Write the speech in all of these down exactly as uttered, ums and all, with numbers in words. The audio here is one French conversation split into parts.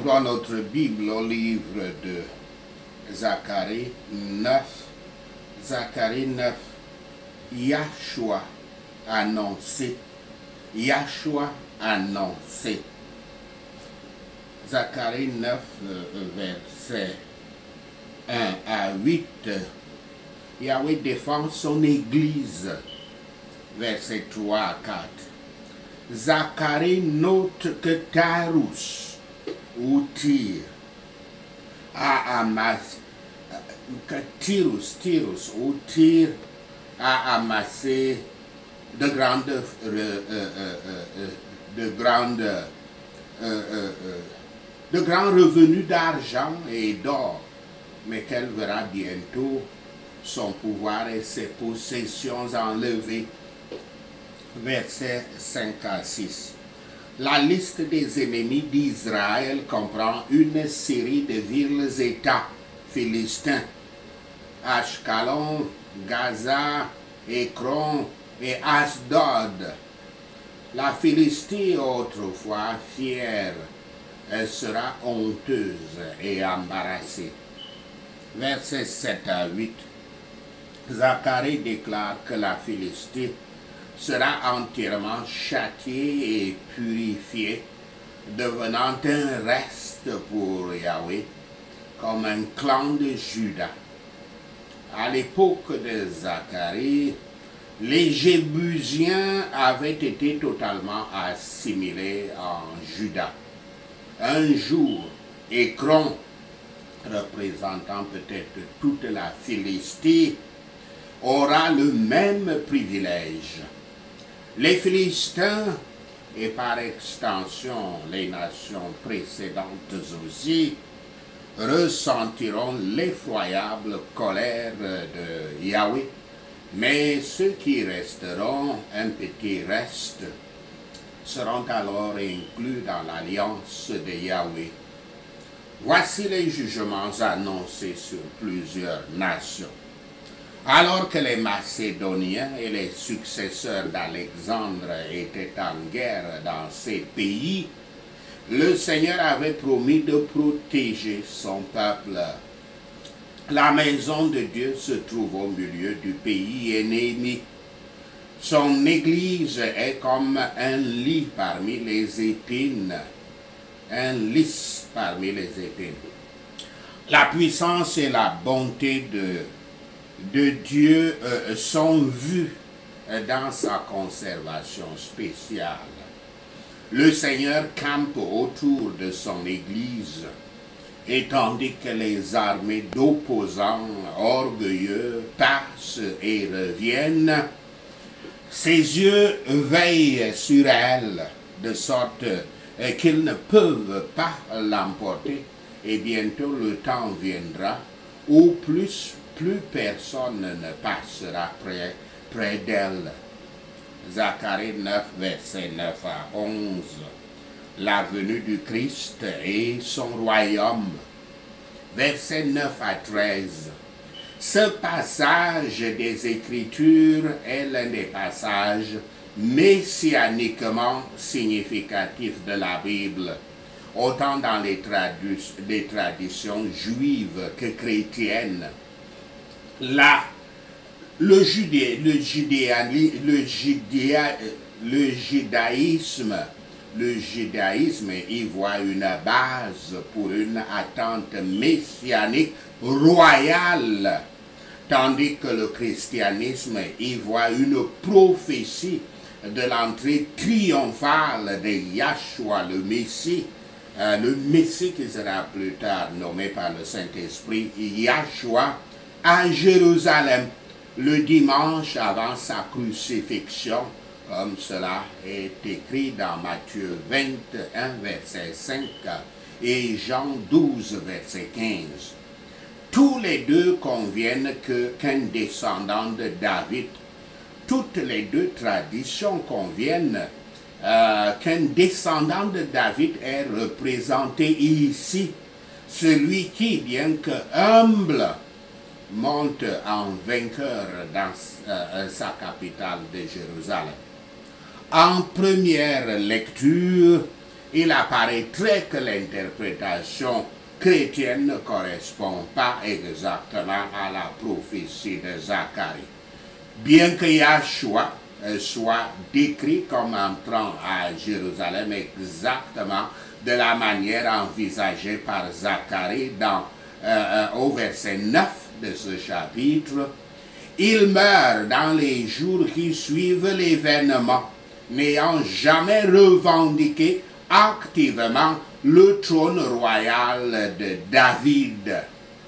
ouvrons notre Bible au livre de Zacharie neuf. Zacharie neuf. Yahshua annoncé. Yahshua annoncé. Zacharie neuf, versets un à huit. Yahweh défend son église. Versets trois à quatre. Zacharie note que Tarous ou Tyr a amassé, que Tyrus, Tyrus ou Tyr a amassé de grandes, euh, euh, euh, euh, de grandes, euh, euh, euh, de grands revenus d'argent et d'or, mais qu'elle verra bientôt son pouvoir et ses possessions enlevées. Versets cinq à six. La liste des ennemis d'Israël comprend une série de villes-États philistins: Ashkelon, Gaza, Ekron et Asdod. La Philistie, autrefois fière, elle sera honteuse et embarrassée. Versets sept à huit. Zacharie déclare que la Philistie sera entièrement châtiée et purifiée, devenant un reste pour Yahweh, comme un clan de Juda. À l'époque de Zacharie, les Jébusiens avaient été totalement assimilés en Juda. Un jour, Ekron, représentant peut-être toute la Philistie, aura le même privilège. Les Philistins, et par extension les nations précédentes aussi, ressentiront l'effroyable colère de Yahweh, mais ceux qui resteront, un petit reste, seront alors inclus dans l'alliance de Yahweh. Voici les jugements annoncés sur plusieurs nations. Alors que les Macédoniens et les successeurs d'Alexandre étaient en guerre dans ces pays, le Seigneur avait promis de protéger son peuple. La maison de Dieu se trouve au milieu du pays ennemi. Son église est comme un lit parmi les épines, un lys parmi les épines. La puissance et la bonté de de Dieu euh, sont vus euh, dans sa conservation spéciale. Le Seigneur campe autour de son Église, et tandis que les armées d'opposants orgueilleux passent et reviennent, ses yeux veillent sur elle, de sorte euh, qu'ils ne peuvent pas l'emporter, et bientôt le temps viendra où plus plus personne ne passera près, près d'elle. Zacharie neuf, versets neuf à onze. La venue du Christ et son royaume. Versets neuf à treize. Ce passage des Écritures est l'un des passages messianiquement significatifs de la Bible, autant dans les, tradu les traditions juives que chrétiennes. Là, le, judé, le, judéa, le, judéa, le judaïsme, le judaïsme y voit une base pour une attente messianique royale, tandis que le christianisme y voit une prophétie de l'entrée triomphale de Yahshua, le Messie, euh, le Messie qui sera plus tard nommé par le Saint-Esprit Yahshua, à Jérusalem, le dimanche avant sa crucifixion, comme cela est écrit dans Matthieu vingt et un, verset cinq, et Jean douze, verset quinze. Tous les deux conviennent que qu'un descendant de David, toutes les deux traditions conviennent euh, qu'un descendant de David est représenté ici, celui qui, bien que humble, monte en vainqueur dans euh, sa capitale de Jérusalem. En première lecture, il apparaîtrait que l'interprétation chrétienne ne correspond pas exactement à la prophétie de Zacharie. Bien que Yahshua soit décrit comme entrant à Jérusalem exactement de la manière envisagée par Zacharie dans, euh, au verset neuf de ce chapitre, il meurt dans les jours qui suivent l'événement, n'ayant jamais revendiqué activement le trône royal de David.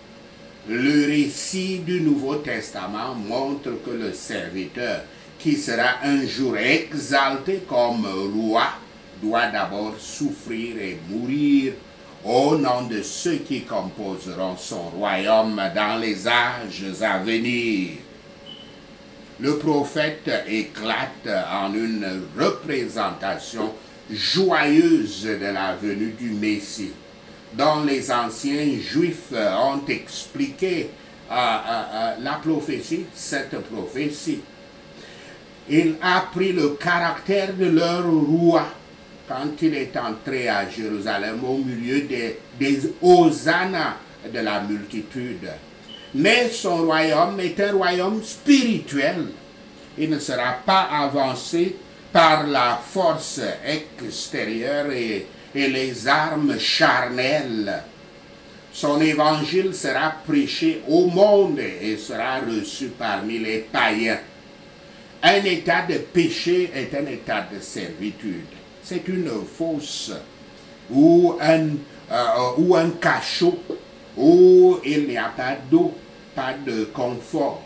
Le récit du Nouveau Testament montre que le serviteur qui sera un jour exalté comme roi doit d'abord souffrir et mourir au nom de ceux qui composeront son royaume dans les âges à venir. Le prophète éclate en une représentation joyeuse de la venue du Messie, dont les anciens Juifs ont expliqué euh, euh, la prophétie, cette prophétie. Il a pris le caractère de leur roi quand il est entré à Jérusalem au milieu des, des hosannas de la multitude. Mais son royaume est un royaume spirituel. Il ne sera pas avancé par la force extérieure et, et les armes charnelles. Son évangile sera prêché au monde et sera reçu parmi les païens. Un état de péché est un état de servitude. C'est une fosse ou un, euh, ou un cachot où il n'y a pas d'eau, pas de confort.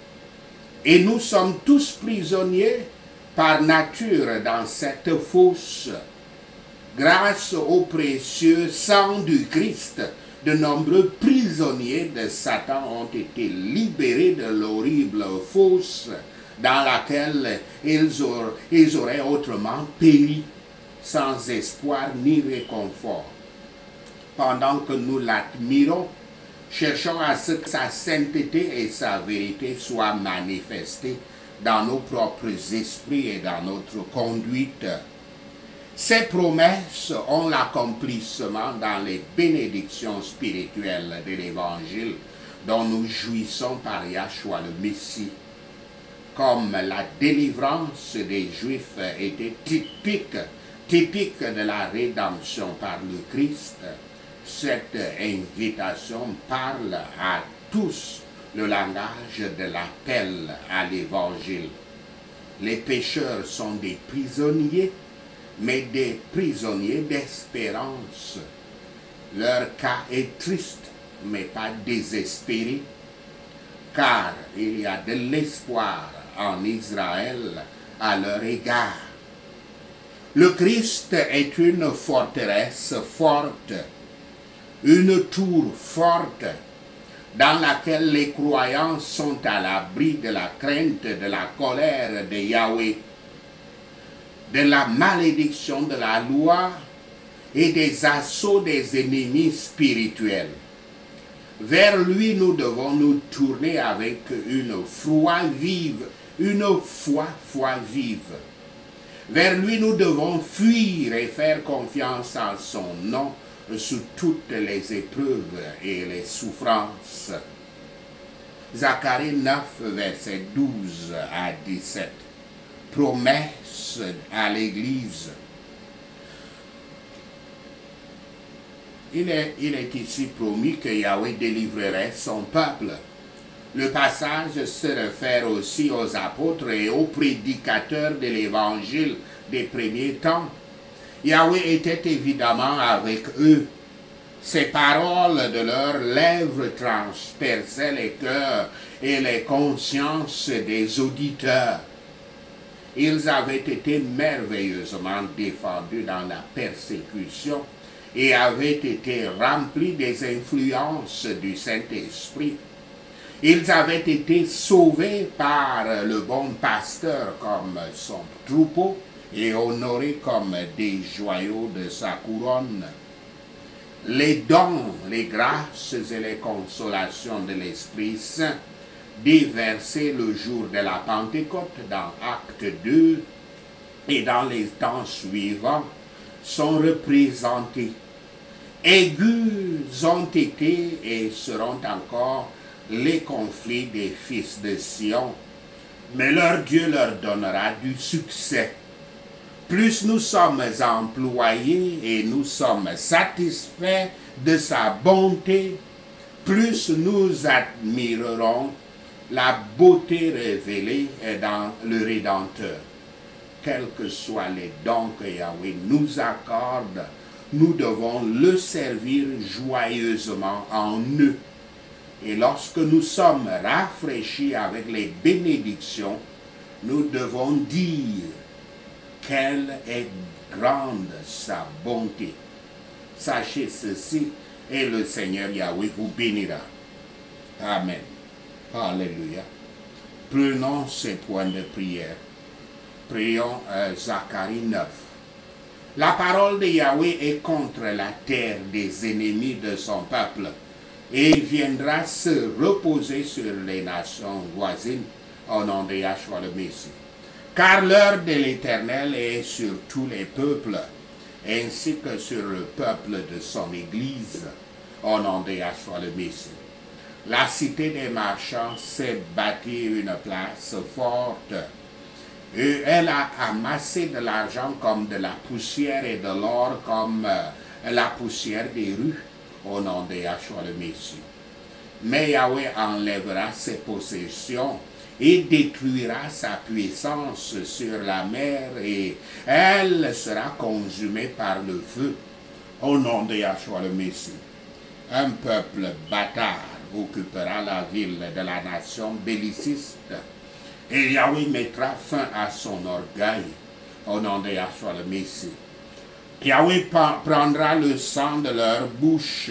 Et nous sommes tous prisonniers par nature dans cette fosse. Grâce au précieux sang du Christ, de nombreux prisonniers de Satan ont été libérés de l'horrible fosse dans laquelle ils auraient, ils auraient autrement péri, sans espoir ni réconfort. Pendant que nous l'admirons, cherchons à ce que sa sainteté et sa vérité soient manifestées dans nos propres esprits et dans notre conduite. Ces promesses ont l'accomplissement dans les bénédictions spirituelles de l'Évangile dont nous jouissons par Yahshua le Messie. Comme la délivrance des Juifs était typique, typique de la rédemption par le Christ, cette invitation parle à tous le langage de l'appel à l'Évangile. Les pécheurs sont des prisonniers, mais des prisonniers d'espérance. Leur cas est triste, mais pas désespéré, car il y a de l'espoir en Israël à leur égard. Le Christ est une forteresse forte, une tour forte, dans laquelle les croyants sont à l'abri de la crainte, de la colère de Yahweh, de la malédiction de la loi et des assauts des ennemis spirituels. Vers lui, nous devons nous tourner avec une foi vive, une foi, foi vive. Vers lui, nous devons fuir et faire confiance en son nom sous toutes les épreuves et les souffrances. Zacharie neuf, versets douze à dix-sept. Promesse à l'Église. Il est, il est ici promis que Yahweh délivrerait son peuple. Le passage se réfère aussi aux apôtres et aux prédicateurs de l'Évangile des premiers temps. Yahweh était évidemment avec eux. Ces paroles de leurs lèvres transperçaient les cœurs et les consciences des auditeurs. Ils avaient été merveilleusement défendus dans la persécution et avaient été remplis des influences du Saint-Esprit. Ils avaient été sauvés par le bon pasteur comme son troupeau et honorés comme des joyaux de sa couronne. Les dons, les grâces et les consolations de l'Esprit Saint déversés le jour de la Pentecôte dans Acte deux et dans les temps suivants sont représentés. Aigus ont été et seront encore les conflits des fils de Sion, mais leur Dieu leur donnera du succès. Plus nous sommes employés et nous sommes satisfaits de sa bonté, plus nous admirerons la beauté révélée dans le Rédempteur. Quels que soient les dons que Yahweh nous accorde, nous devons le servir joyeusement en eux. Et lorsque nous sommes rafraîchis avec les bénédictions, nous devons dire quelle est grande sa bonté. Sachez ceci, et le Seigneur Yahweh vous bénira. Amen. Alléluia. Prenons ces points de prière. Prions euh, Zacharie neuf. La parole de Yahweh est contre la terre des ennemis de son peuple et viendra se reposer sur les nations voisines au nom de Yahshua le Messie. Car l'heure de l'Éternel est sur tous les peuples, ainsi que sur le peuple de son Église, au nom de Yahshua le Messie. La cité des marchands s'est bâtie une place forte, et elle a amassé de l'argent comme de la poussière et de l'or comme euh, la poussière des rues, au nom de Yahshua le Messie. Mais Yahweh enlèvera ses possessions et détruira sa puissance sur la mer, et elle sera consumée par le feu, au nom de Yahshua le Messie. Un peuple bâtard occupera la ville de la nation belliciste, et Yahweh mettra fin à son orgueil, au nom de Yahshua le Messie. Yahweh prendra le sang de leur bouche,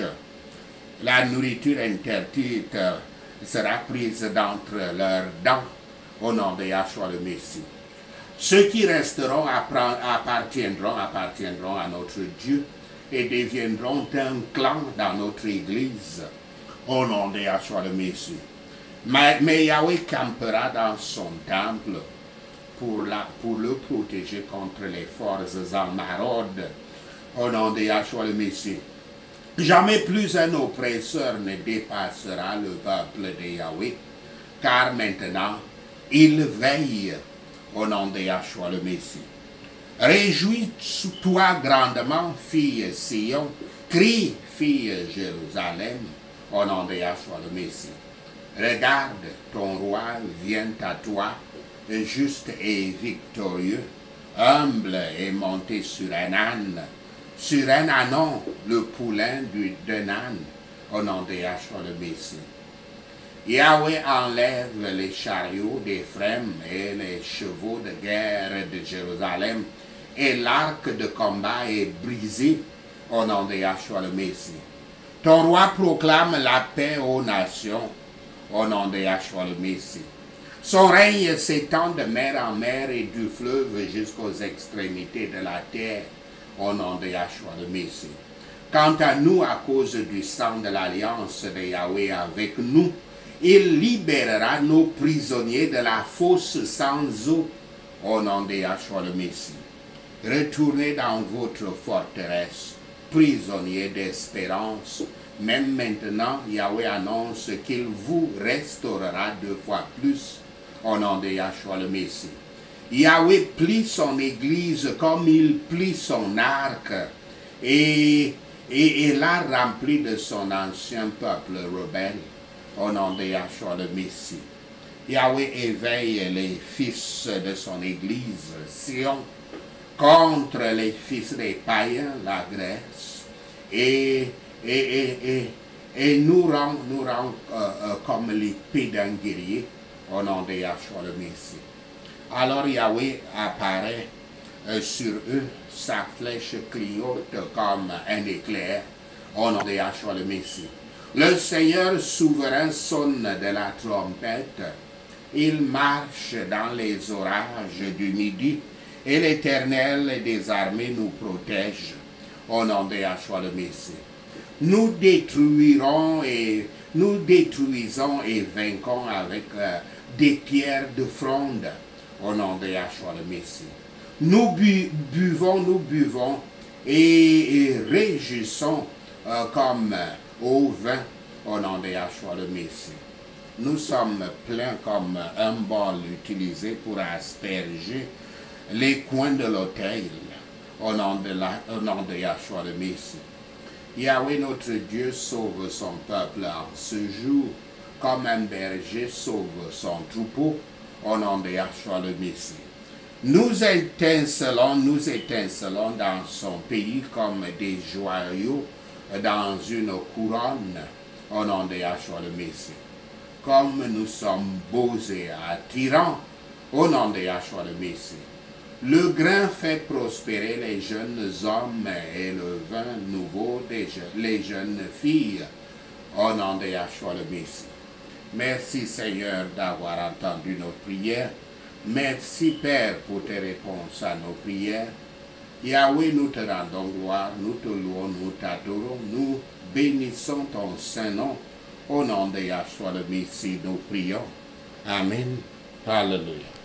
la nourriture interdite sera prise d'entre leurs dents, au nom de Yahshua le Messie. Ceux qui resteront appartiendront, appartiendront à notre Dieu et deviendront un clan dans notre Église, au nom de Yahshua le Messie. Mais, mais Yahweh campera dans son temple pour, la, pour le protéger contre les forces en maraude, au nom de Yahshua le Messie. Jamais plus un oppresseur ne dépassera le peuple de Yahweh, car maintenant il veille, au nom de Yahshua le Messie. Réjouis-toi grandement, fille Sion, crie, fille Jérusalem, au nom de Yahshua le Messie. Regarde, ton roi vient à toi, juste et victorieux, humble et monté sur un âne, sur un ânon, le poulain d'un âne, au nom de Yahshua le Messie. Yahweh enlève les chariots d'Éphraïm et les chevaux de guerre de Jérusalem, et l'arc de combat est brisé, au nom de Yahshua le Messie. Ton roi proclame la paix aux nations, au nom de Yahshua le Messie. Son règne s'étend de mer en mer et du fleuve jusqu'aux extrémités de la terre, au nom de Yahshua le Messie. Quant à nous, à cause du sang de l'alliance de Yahweh avec nous, il libérera nos prisonniers de la fosse sans eau, au nom de Yahshua le Messie. Retournez dans votre forteresse, prisonniers d'espérance. Même maintenant, Yahweh annonce qu'il vous restaurera deux fois plus, au nom de Yahshua le Messie. Yahweh plie son église comme il plie son arc, et, et, et l'a rempli de son ancien peuple rebelle, au nom de Yahshua le Messie. Yahweh éveille les fils de son église, Sion, contre les fils des païens, la Grèce, et, et, et, et, et nous rend, nous rend euh, euh, comme l'épée d'un guerrier, au nom de Yahshua le Messie. Alors Yahweh apparaît euh, sur eux, sa flèche clignote comme un éclair, au nom de Yahshua le Messie. Le Seigneur souverain sonne de la trompette, il marche dans les orages du midi, et l'Éternel des armées nous protège, au nom de Yahshua le Messie. Nous détruirons et nous détruisons et vainquons avec euh, des pierres de fronde, au nom de Yahshua le Messie. Nous bu buvons, nous buvons et, et réjouissons euh, comme au vin au nom de Yahshua le Messie. Nous sommes pleins comme un bol utilisé pour asperger les coins de l'autel au nom de, la, au nom de Yahshua le Messie. Yahweh notre Dieu sauve son peuple en ce jour, comme un berger sauve son troupeau au nom de Yahshua le Messie. Nous étincelons, nous étincelons dans son pays comme des joyaux dans une couronne au nom de Yahshua le Messie. Comme nous sommes beaux et attirants au nom de Yahshua le Messie. Le grain fait prospérer les jeunes hommes et le vin nouveau des je les jeunes filles au nom de Yahshua le Messie. Merci Seigneur d'avoir entendu nos prières. Merci Père pour tes réponses à nos prières. Yahweh, nous te rendons gloire, nous te louons, nous t'adorons, nous bénissons ton saint nom. Au nom de Yahshua le Messie, nous prions. Amen. Alléluia.